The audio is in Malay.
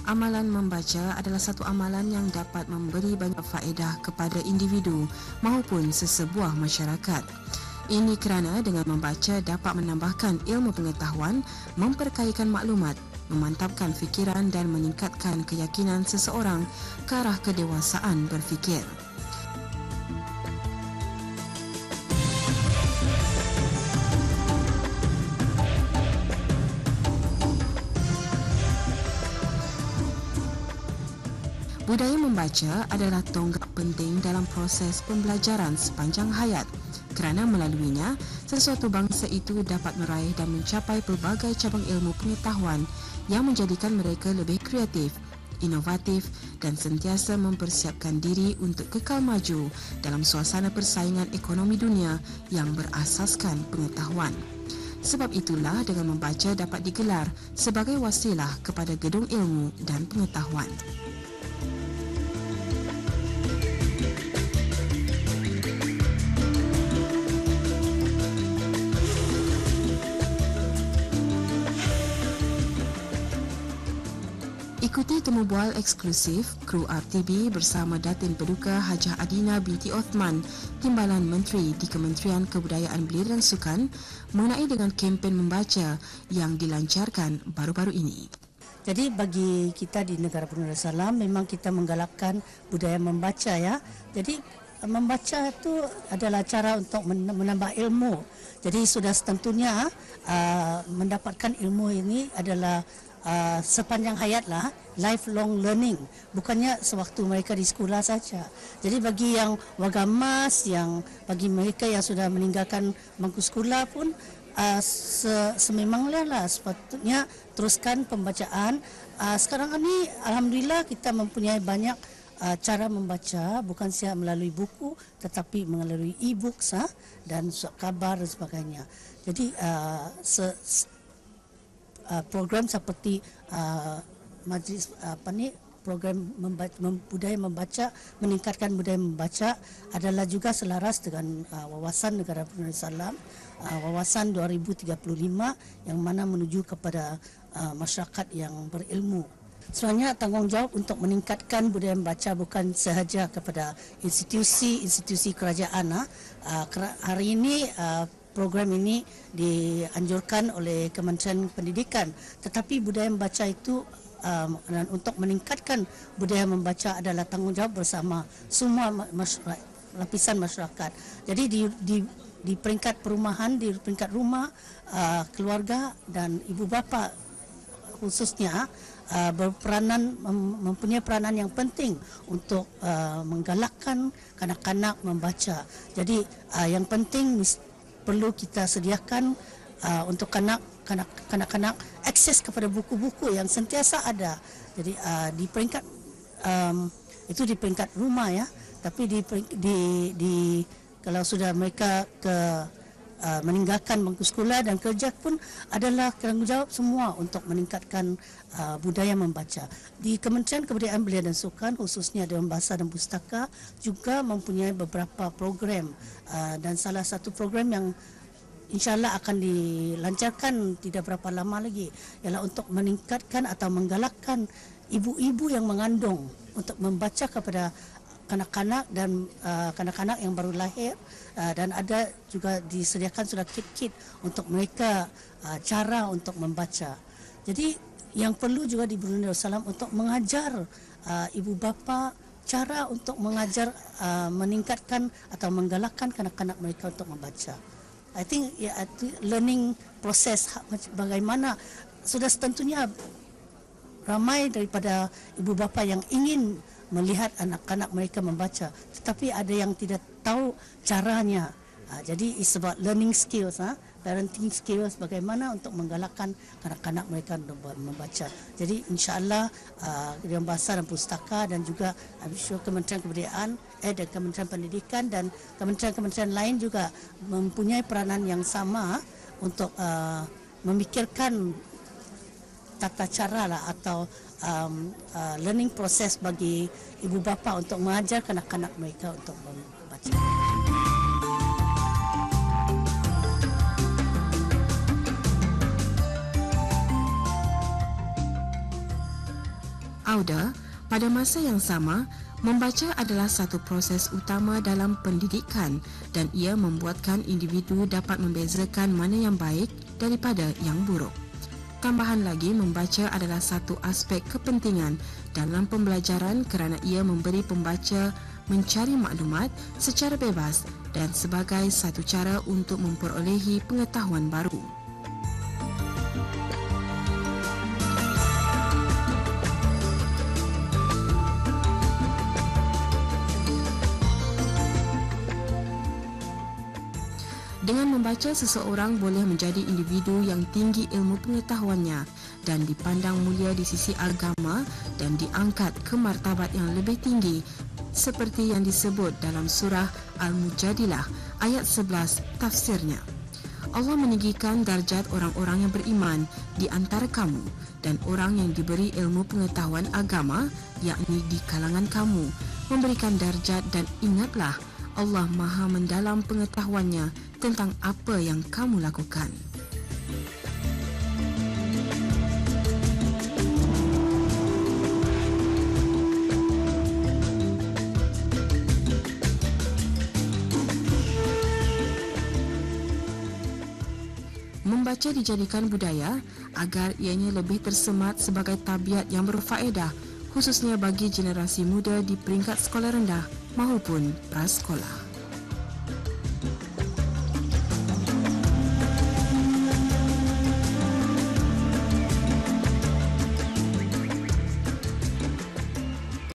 Amalan membaca adalah satu amalan yang dapat memberi banyak faedah kepada individu maupun sesebuah masyarakat. Ini kerana dengan membaca dapat menambahkan ilmu pengetahuan, memperkayakan maklumat, memantapkan fikiran dan meningkatkan keyakinan seseorang ke arah kedewasaan berfikir. Budaya membaca adalah tonggak penting dalam proses pembelajaran sepanjang hayat kerana melaluinya, sesuatu bangsa itu dapat meraih dan mencapai pelbagai cabang ilmu pengetahuan yang menjadikan mereka lebih kreatif, inovatif dan sentiasa mempersiapkan diri untuk kekal maju dalam suasana persaingan ekonomi dunia yang berasaskan pengetahuan. Sebab itulah dengan membaca dapat digelar sebagai wasilah kepada gedung ilmu dan pengetahuan. Ikuti temu bual eksklusif kru RTB bersama Datin Paduka Hajah Adina binti Othman, Timbalan Menteri di Kementerian Kebudayaan Belia dan Sukan mengenai dengan kempen membaca yang dilancarkan baru-baru ini. Jadi bagi kita di negara Brunei Darussalam memang kita menggalakkan budaya membaca ya. Jadi membaca itu adalah cara untuk menambah ilmu. Jadi sudah setentunya mendapatkan ilmu ini adalah sepanjang hayat lah, lifelong learning, bukannya sewaktu mereka di sekolah saja. Jadi bagi yang wagamas, yang bagi mereka yang sudah meninggalkan bangku sekolah pun sememangnya lah sepatutnya teruskan pembacaan. Sekarang ini alhamdulillah kita mempunyai banyak cara membaca, bukan sahaja melalui buku tetapi melalui e-books dan surat khabar dan sebagainya. Jadi program seperti majlis program budaya membaca, meningkatkan budaya membaca adalah juga selaras dengan wawasan negara Brunei Darussalam, wawasan 2035 yang mana menuju kepada masyarakat yang berilmu. Sebenarnya tanggungjawab untuk meningkatkan budaya membaca bukan sahaja kepada institusi kerajaan. Hari ini program ini dianjurkan oleh Kementerian Pendidikan, tetapi budaya membaca itu dan untuk meningkatkan budaya membaca adalah tanggungjawab bersama semua lapisan masyarakat. Jadi di peringkat perumahan, di peringkat rumah, keluarga dan ibu bapa khususnya mempunyai peranan yang penting untuk menggalakkan kanak-kanak membaca. Jadi yang penting perlu kita sediakan untuk kanak-kanak akses kepada buku-buku yang sentiasa ada. Jadi di peringkat itu di peringkat rumah ya, tapi di kalau sudah mereka meninggalkan bangku sekolah dan kerja pun adalah tanggungjawab semua untuk meningkatkan budaya membaca. Di Kementerian Kebudayaan Belia dan Sukan khususnya Dewan Bahasa dan Pustaka juga mempunyai beberapa program dan salah satu program yang InsyaAllah akan dilancarkan tidak berapa lama lagi ialah untuk meningkatkan atau menggalakkan ibu-ibu yang mengandung untuk membaca kepada kanak-kanak dan kanak-kanak yang baru lahir, dan ada juga disediakan sudah kit-kit untuk mereka cara untuk membaca. Jadi yang perlu juga di Brunei Darussalam untuk mengajar ibu bapa cara untuk mengajar meningkatkan atau menggalakkan kanak-kanak mereka untuk membaca. I think learning proses bagaimana sudah setentunya ramai daripada ibu bapa yang ingin melihat anak-anak mereka membaca, tetapi ada yang tidak tahu caranya. Jadi it's about learning skills, parenting skills, bagaimana untuk menggalakkan kanak-kanak mereka membaca. Jadi insya-Allah Dewan Bahasa dan Pustaka dan juga Kementerian Kebudayaan dan Kementerian Pendidikan dan kementerian-kementerian lain juga mempunyai peranan yang sama untuk memikirkan tata cara lah atau learning process bagi ibu bapa untuk mengajar kanak-kanak mereka untuk membaca. Lauder, pada masa yang sama, membaca adalah satu proses utama dalam pendidikan dan ia membuatkan individu dapat membezakan mana yang baik daripada yang buruk. Tambahan lagi, membaca adalah satu aspek kepentingan dalam pembelajaran kerana ia memberi pembaca mencari maklumat secara bebas dan sebagai satu cara untuk memperolehi pengetahuan baru. Dengan membaca, seseorang boleh menjadi individu yang tinggi ilmu pengetahuannya dan dipandang mulia di sisi agama dan diangkat ke martabat yang lebih tinggi seperti yang disebut dalam surah Al-Mujadilah ayat 11 tafsirnya. Allah meninggikan darjat orang-orang yang beriman di antara kamu dan orang yang diberi ilmu pengetahuan agama, yakni di kalangan kamu, memberikan darjat, dan ingatlah Allah Maha mendalam pengetahuannya tentang apa yang kamu lakukan. Membaca dijadikan budaya agar ianya lebih tersemat sebagai tabiat yang berfaedah, khususnya bagi generasi muda di peringkat sekolah rendah maupun prasekolah.